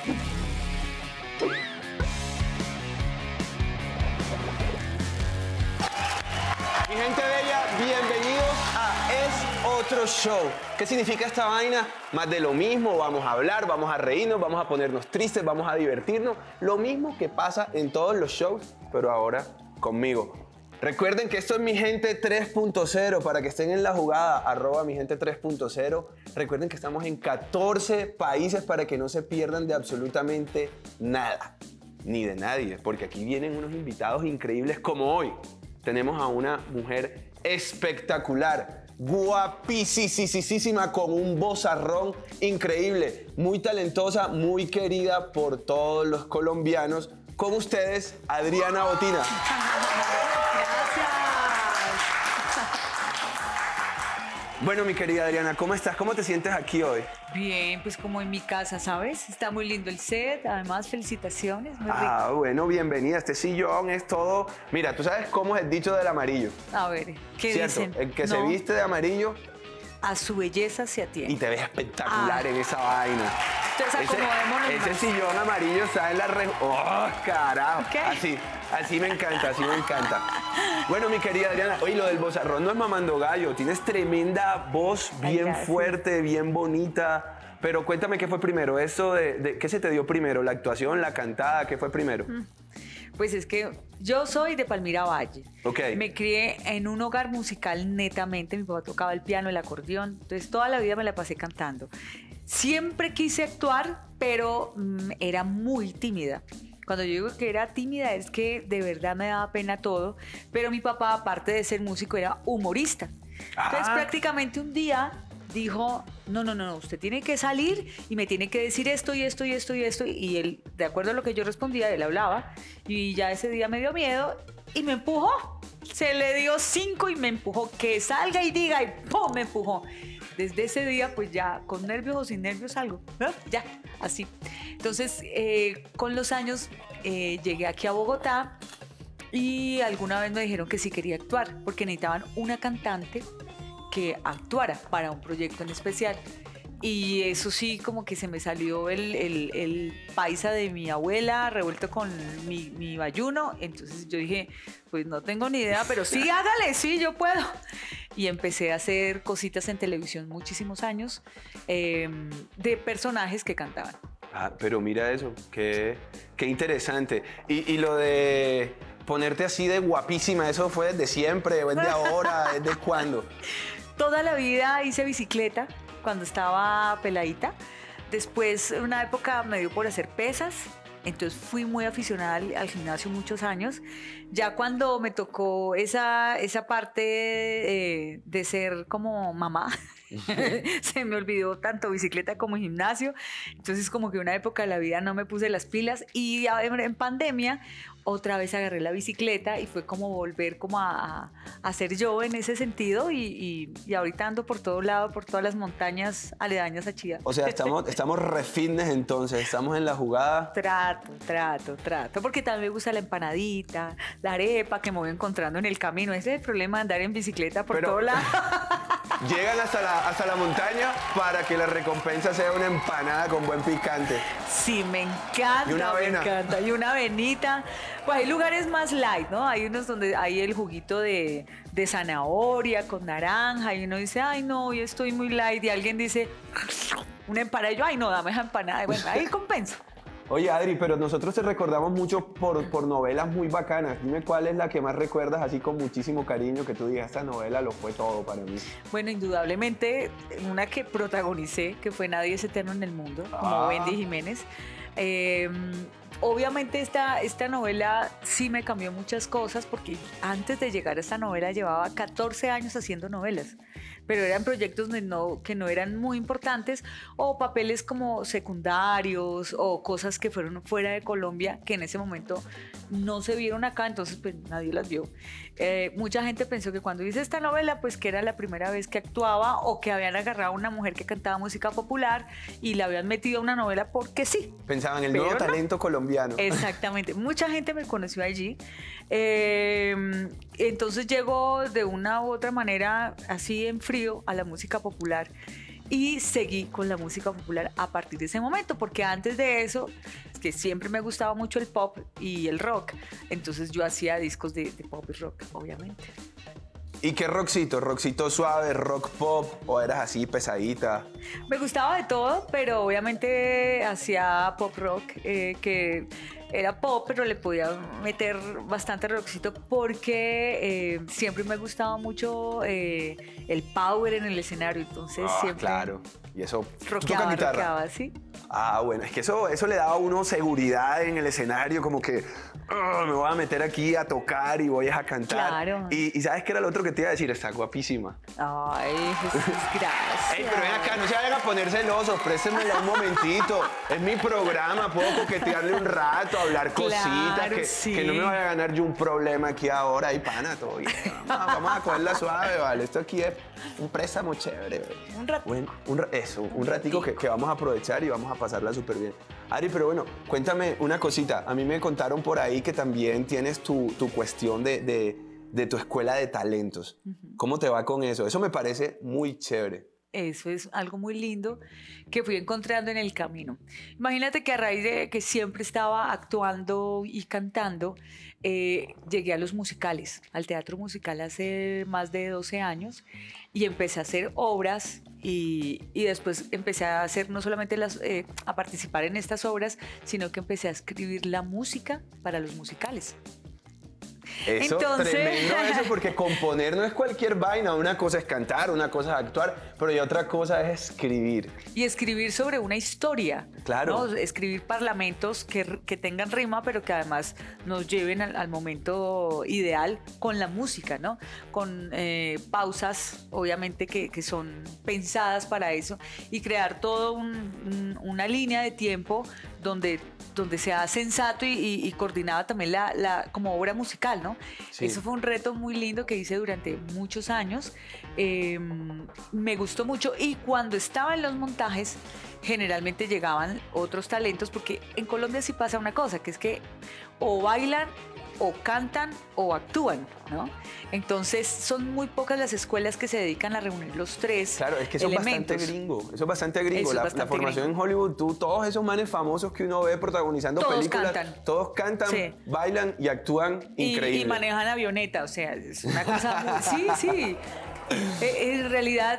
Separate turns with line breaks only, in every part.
Mi gente bella, bienvenidos a Es Otro Show. ¿Qué significa esta vaina? Más de lo mismo, vamos a hablar, vamos a reírnos, vamos a ponernos tristes, vamos a divertirnos. Lo mismo que pasa en todos los shows, pero ahora conmigo. Recuerden que esto es Mi Gente 3.0, para que estén en la jugada, @ Mi Gente 3.0. Recuerden que estamos en 14 países para que no se pierdan de absolutamente nada, ni de nadie, porque aquí vienen unos invitados increíbles como hoy. Tenemos a una mujer espectacular, guapísima, con un vozarrón increíble, muy talentosa, muy querida por todos los colombianos. Con ustedes, Adriana Botina. Bueno, mi querida Adriana, ¿cómo estás? ¿Cómo te sientes aquí hoy?
Bien, pues como en mi casa, ¿sabes? Está muy lindo el set, además felicitaciones, muy rico.
Bueno, bienvenida. Este sillón es todo... Mira, ¿tú sabes cómo es el dicho del amarillo?
A ver, ¿qué
¿Cierto?
dicen?
El que se viste de amarillo...
A su belleza se atiende.
Y te ves espectacular en esa vaina.
Entonces acomodémonos
Ese
más.
sillón amarillo está en la... ¡Oh, carajo!
¿Qué?
Así me encanta, así me encanta. Bueno, mi querida Adriana, oye, lo del vozarrón no es mamando gallo. Tienes tremenda voz, bien fuerte, bien bonita. Pero cuéntame qué fue primero. Eso ¿qué se te dio primero? ¿La actuación, la cantada? ¿Qué fue primero?
Pues es que yo soy de Palmira Valle.
Ok.
Me crié en un hogar musical netamente. Mi papá tocaba el piano, el acordeón. Entonces toda la vida me la pasé cantando. Siempre quise actuar, pero era muy tímida. Cuando yo digo que era tímida es que de verdad me daba pena todo. Pero mi papá, aparte de ser músico, era humorista. Entonces prácticamente un día dijo, no, usted tiene que salir y me tiene que decir esto y esto y esto y esto. Y él, de acuerdo a lo que yo respondía, él hablaba. Y ya ese día me dio miedo y me empujó. Se le dio 5 y me empujó. Que salga y diga y ¡pum! Me empujó. Desde ese día, pues ya, con nervios o sin nervios, salgo. Ya, así. Entonces, con los años, llegué aquí a Bogotá y alguna vez me dijeron que sí quería actuar, porque necesitaban una cantante que actuara para un proyecto en especial. Y eso sí, como que se me salió el paisa de mi abuela revuelto con mi bayuno. Entonces yo dije, pues no tengo ni idea, pero sí, hágale, sí, yo puedo. Y empecé a hacer cositas en televisión muchísimos años de personajes que cantaban.
Pero mira eso, qué interesante. Y lo de ponerte así de guapísima, ¿eso fue desde siempre? ¿O es de ahora? ¿Es de cuándo?
Toda la vida hice bicicleta cuando estaba peladita. Después, una época me dio por hacer pesas. Entonces fui muy aficionada al gimnasio muchos años. Ya cuando me tocó esa parte de ser como mamá, se me olvidó tanto bicicleta como gimnasio. Entonces como que una época de la vida no me puse las pilas y en pandemia otra vez agarré la bicicleta y fue como volver como a ser yo en ese sentido y ahorita ando por todo lado, por todas las montañas aledañas a Chía.
O sea, estamos re fitness entonces, estamos en la jugada.
Trato, porque también me gusta la empanadita, la arepa que me voy encontrando en el camino. Ese es el problema de andar en bicicleta por todo lado.
Llegan hasta la montaña para que la recompensa sea una empanada con buen picante.
Sí, me encanta.
Y una avena.
Me encanta. Y una avenita. Pues hay lugares más light, ¿no? Hay unos donde hay el juguito de zanahoria con naranja y uno dice, ay, no, hoy estoy muy light. Y alguien dice, una empanada. Y yo, ay, no, dame esa empanada. Y bueno, ahí compenso.
Oye, Adri, pero nosotros te recordamos mucho por novelas muy bacanas. Dime cuál es la que más recuerdas así con muchísimo cariño, que tú digas, esta novela lo fue todo para mí.
Bueno, indudablemente, una que protagonicé, que fue Nadie es eterno en el mundo, como Wendy Jiménez. Obviamente esta novela sí me cambió muchas cosas, porque antes de llegar a esta novela llevaba 14 años haciendo novelas, pero eran proyectos que no eran muy importantes, o papeles como secundarios o cosas que fueron fuera de Colombia que en ese momento no se vieron acá, entonces pues nadie las vio. Mucha gente pensó que cuando hice esta novela pues que era la primera vez que actuaba, o que habían agarrado a una mujer que cantaba música popular y la habían metido a una novela porque sí.
Pensaban el nuevo talento colombiano.
Exactamente, mucha gente me conoció allí. Entonces llegó de una u otra manera así en frío a la música popular y seguí con la música popular a partir de ese momento, porque antes de eso, es que siempre me gustaba mucho el pop y el rock, entonces yo hacía discos de pop y rock, obviamente.
¿Y qué rockcito? ¿Rockcito suave, rock pop o eras así pesadita?
Me gustaba de todo, pero obviamente hacía pop rock, que era pop, pero le podía meter bastante rockcito porque siempre me gustaba mucho el power en el escenario, entonces siempre...
Claro, y eso...
Rockeaba, ¿sí?
Ah, bueno, es que eso le daba a uno seguridad en el escenario, como que me voy a meter aquí a tocar y voy a cantar.
Claro.
Y ¿sabes qué era lo otro que te iba a decir? Está guapísima.
Ay, Jesús, gracias.
Ey, pero ven acá, no se vayan a poner celosos, préstemela un momentito. Es mi programa, puedo coquetearle un rato, hablar cositas, que no me vaya a ganar yo un problema aquí ahora. Y pana, todo bien. Vamos a cogerla suave, vale. Esto aquí es un préstamo chévere.
Un rato.
Bueno, un ratico que vamos a aprovechar y vamos a pasarla súper bien. Ari, pero bueno, cuéntame una cosita. A mí me contaron por ahí que también tienes tu cuestión de tu escuela de talentos. ¿Cómo te va con eso? Eso me parece muy chévere.
Eso es algo muy lindo que fui encontrando en el camino. Imagínate que a raíz de que siempre estaba actuando y cantando, llegué a los musicales, al teatro musical hace más de 12 años y empecé a hacer obras y después empecé a hacer no solamente a participar en estas obras, sino que empecé a escribir la música para los musicales.
Eso,
entonces...
tremendo eso, porque componer no es cualquier vaina. Una cosa es cantar, una cosa es actuar, pero y otra cosa es escribir.
Y escribir sobre una historia.
Claro.
¿No? Escribir parlamentos que tengan rima, pero que además nos lleven al momento ideal con la música, ¿no? Con pausas, obviamente, que son pensadas para eso, y crear toda una línea de tiempo donde sea sensato y coordinada también como obra musical, ¿no? Sí. Eso fue un reto muy lindo que hice durante muchos años. Me gustó mucho y cuando estaba en los montajes generalmente llegaban otros talentos, porque en Colombia sí pasa una cosa, que es que o bailan o cantan o actúan, ¿no? Entonces son muy pocas las escuelas que se dedican a reunir los tres.
Claro, es que eso
elementos.
Es bastante gringo. Eso es bastante gringo.
Eso es bastante
la formación
gringo.
en Hollywood, todos esos manes famosos que uno ve protagonizando películas. Todos cantan,
sí.
bailan y actúan increíble.
Y manejan avioneta, o sea, es una cosa muy... Sí. En realidad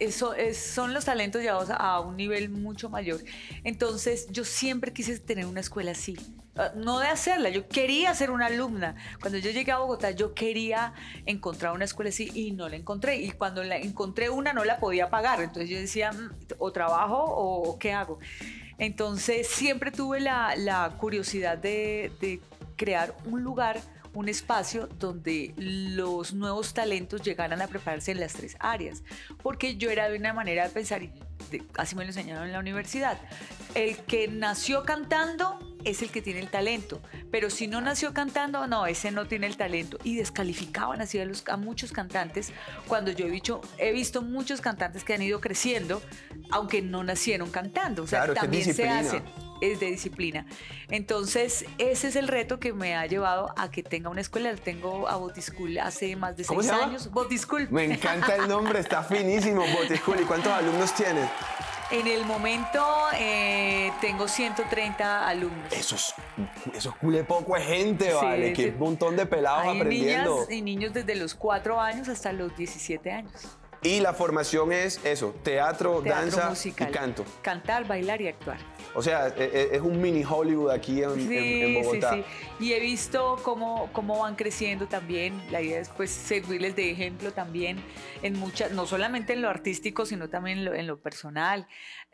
son los talentos llevados a un nivel mucho mayor. Entonces yo siempre quise tener una escuela así. No de hacerla, yo quería ser una alumna. Cuando yo llegué a Bogotá, yo quería encontrar una escuela así y no la encontré. Y cuando la encontré una, no la podía pagar. Entonces yo decía, o trabajo o ¿qué hago? Entonces siempre tuve la curiosidad de crear un lugar, un espacio donde los nuevos talentos llegaran a prepararse en las tres áreas. Porque yo era de una manera de pensar, y así me lo enseñaron en la universidad, el que nació cantando es el que tiene el talento, pero si no nació cantando, no, ese no tiene el talento. Y descalificaban así a muchos cantantes, cuando yo he visto muchos cantantes que han ido creciendo, aunque no nacieron cantando. O sea,
claro,
también se hacen. Es de disciplina. Entonces, ese es el reto que me ha llevado a que tenga una escuela. Tengo a Botischool hace más de 6 años. Botischool.
Me encanta el nombre, está finísimo, Botischool. ¿Y cuántos alumnos tienes?
En el momento tengo 130 alumnos.
Eso es cule poco de gente, ¿vale? Que un montón de pelados
hay
aprendiendo.
Niñas y niños desde los 4 años hasta los 17 años.
Y la formación es eso, teatro danza
musical,
y canto.
Cantar, bailar y actuar.
O sea, es un mini Hollywood aquí en Bogotá.
Sí. Y he visto cómo van creciendo también. La idea es pues servirles de ejemplo también en muchas, no solamente en lo artístico, sino también en lo personal.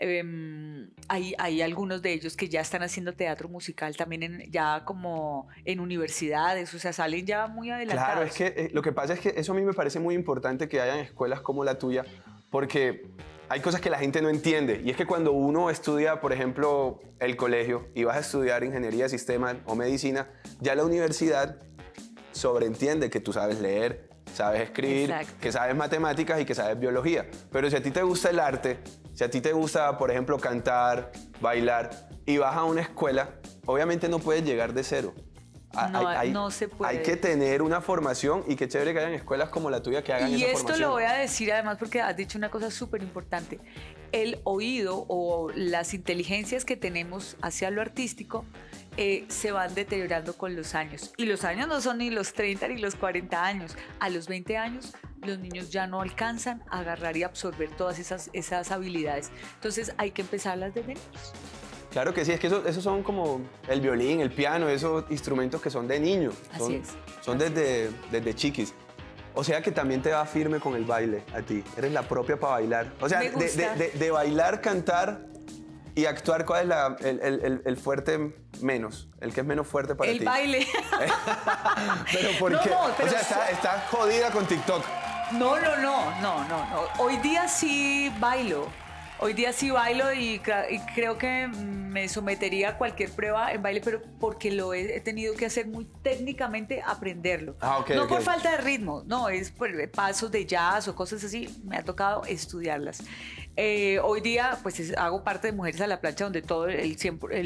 Hay algunos de ellos que ya están haciendo teatro musical también ya como en universidades, o sea, salen ya muy adelantados.
Claro, es que lo que pasa es que eso a mí me parece muy importante que hayan escuelas como la tuya, porque hay cosas que la gente no entiende, y es que cuando uno estudia, por ejemplo, el colegio y vas a estudiar ingeniería de sistemas o medicina, ya la universidad sobreentiende que tú sabes leer, sabes escribir,
exacto,
que sabes matemáticas y que sabes biología. Pero si a ti te gusta el arte, si a ti te gusta, por ejemplo, cantar, bailar, y vas a una escuela, obviamente no puedes llegar de cero.
No se puede.
Hay que tener una formación y qué chévere que hayan escuelas como la tuya que hagan esa formación.
Y esto lo voy a decir además porque has dicho una cosa súper importante. El oído o las inteligencias que tenemos hacia lo artístico se van deteriorando con los años. Y los años no son ni los 30 ni los 40 años. A los 20 años los niños ya no alcanzan a agarrar y absorber todas esas habilidades. Entonces hay que empezarlas desde niños.
Claro que sí, es que esos son como el violín, el piano, esos instrumentos que son de niño. Son desde chiquis. O sea que también te va firme con el baile a ti. Eres la propia para bailar. O sea, de bailar, cantar y actuar, ¿cuál es el fuerte menos? El que es menos fuerte para ti.
El baile.
¿Pero por qué? O sea, estás jodida con TikTok.
No. Hoy día sí bailo. Hoy día sí bailo y creo que me sometería a cualquier prueba en baile, pero porque lo he tenido que hacer muy técnicamente, aprenderlo. No por falta de ritmo, no, es por pasos de jazz o cosas así, me ha tocado estudiarlas. Hoy día pues hago parte de Mujeres a la Plancha, donde todo el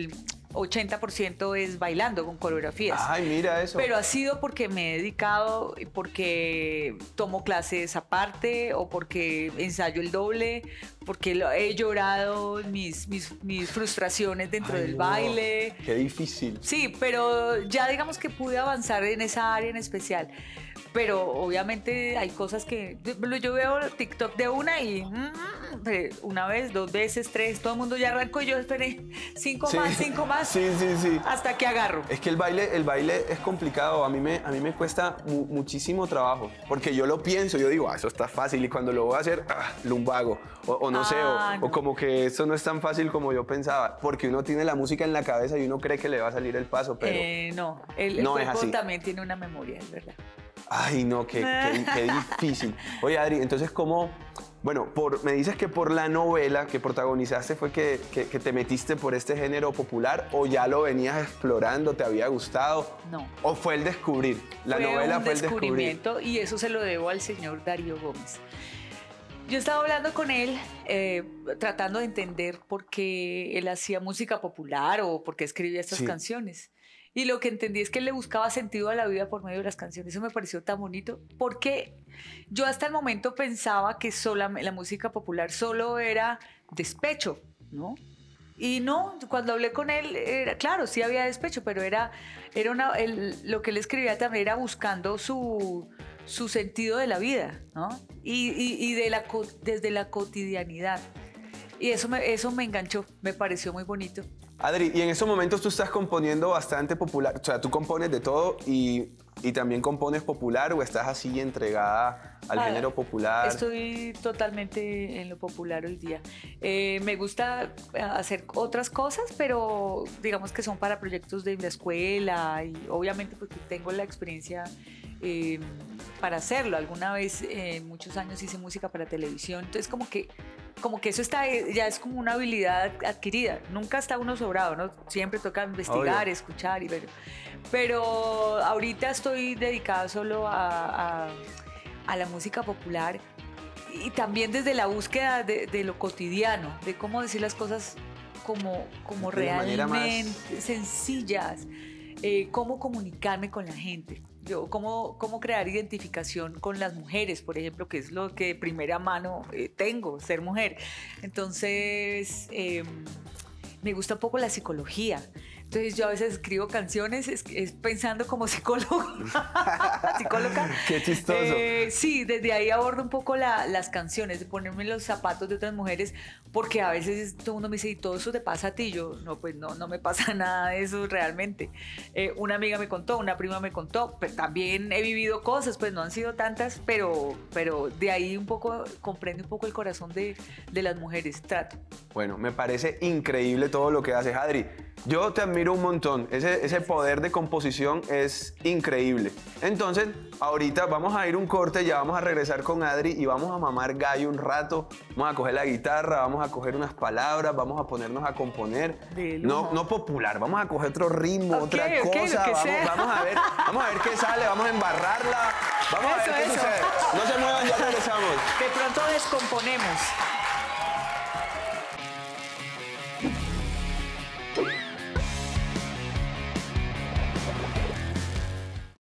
80% es bailando con coreografías.
Ay, mira eso.
Pero ha sido porque me he dedicado, porque tomo clases aparte o porque ensayo el doble, porque he llorado mis frustraciones dentro del baile.
Qué difícil.
Sí, pero ya digamos que pude avanzar en esa área en especial. Pero obviamente hay cosas que... Yo veo TikTok de una y... una vez, 2 veces, 3, todo el mundo ya arrancó y yo esperé 5 más. Sí. Hasta que agarro.
Es que el baile es complicado. A mí me cuesta muchísimo trabajo. Porque yo lo pienso, yo digo, eso está fácil. Y cuando lo voy a hacer, lumbago. O no sé, o como que eso no es tan fácil como yo pensaba. Porque uno tiene la música en la cabeza y uno cree que le va a salir el paso, pero...
no, el cuerpo también tiene una memoria, es verdad.
Ay, no, qué difícil. Oye, Adri, entonces, ¿cómo...? Bueno, me dices que por la novela que protagonizaste fue que te metiste por este género popular, o ya lo venías explorando, te había gustado.
No.
¿O fue el descubrir? La novela fue el
descubrimiento, y eso se lo debo al señor Darío Gómez. Yo estaba hablando con él, tratando de entender por qué él hacía música popular o por qué escribía estas canciones. Y lo que entendí es que él le buscaba sentido a la vida por medio de las canciones. Eso me pareció tan bonito, porque yo hasta el momento pensaba que la música popular solo era despecho, ¿no? Y no, cuando hablé con él, claro, sí había despecho, pero lo que él escribía también era buscando su sentido de la vida, ¿no? Y desde la cotidianidad. Y eso me enganchó, me pareció muy bonito.
Adri, y en esos momentos tú estás componiendo bastante popular, o sea, tú compones de todo y también compones popular, o estás así entregada al género popular.
Estoy totalmente en lo popular hoy día. Me gusta hacer otras cosas, pero digamos que son para proyectos de la escuela, y obviamente porque tengo la experiencia para hacerlo. Alguna vez, muchos años hice música para televisión, entonces como que eso ya es como una habilidad adquirida. Nunca está uno sobrado, ¿no? Siempre toca investigar, escuchar y ver. Pero ahorita estoy dedicada solo a la música popular, y también desde la búsqueda de lo cotidiano, de cómo decir las cosas como realmente sencillas, cómo comunicarme con la gente. Cómo crear identificación con las mujeres, por ejemplo, que es lo que de primera mano tengo, ser mujer. Entonces, me gusta un poco la psicología. Entonces yo a veces escribo canciones es pensando como psicóloga.
Qué chistoso.
Sí, desde ahí abordo un poco las canciones, de ponerme en los zapatos de otras mujeres, porque a veces todo el mundo me dice, ¿y todo eso te pasa a ti? Yo, no, pues no me pasa nada de eso realmente. Una amiga me contó, una prima me contó, pero también he vivido cosas, pues no han sido tantas, pero de ahí un poco comprende un poco el corazón de las mujeres, trato.
Bueno, me parece increíble todo lo que haces, Adri. Yo te admiro un montón. Ese poder de composición es increíble. Entonces, ahorita vamos a ir un corte, ya vamos a regresar con Adri y vamos a mamar gallo un rato. Vamos a coger la guitarra, vamos a coger unas palabras, vamos a ponernos a componer. No popular, vamos a coger otro ritmo, otra cosa. Vamos a ver qué sale, vamos a embarrarla. Vamos a ver qué sucede. No se muevan, ya regresamos.
De pronto descomponemos.